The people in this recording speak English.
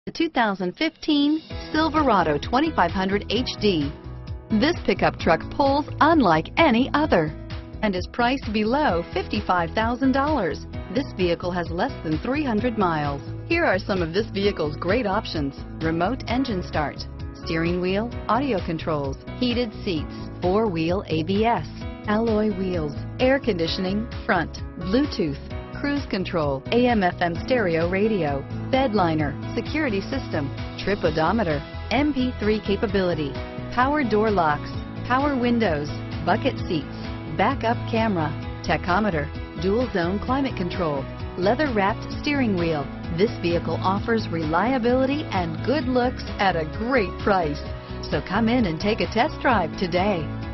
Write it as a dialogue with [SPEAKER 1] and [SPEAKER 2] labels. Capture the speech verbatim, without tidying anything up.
[SPEAKER 1] The two thousand fifteen Silverado twenty-five hundred H D. This pickup truck pulls unlike any other and is priced below fifty-five thousand dollars. This vehicle has less than three hundred miles. Here are some of this vehicle's great options: remote engine start, steering wheel audio controls, heated seats, four-wheel A B S, alloy wheels, air conditioning, front, Bluetooth, cruise control, A M F M stereo radio, bed liner, security system, trip odometer, M P three capability, power door locks, power windows, bucket seats, backup camera, tachometer, dual zone climate control, leather wrapped steering wheel. This vehicle offers reliability and good looks at a great price. So come in and take a test drive today.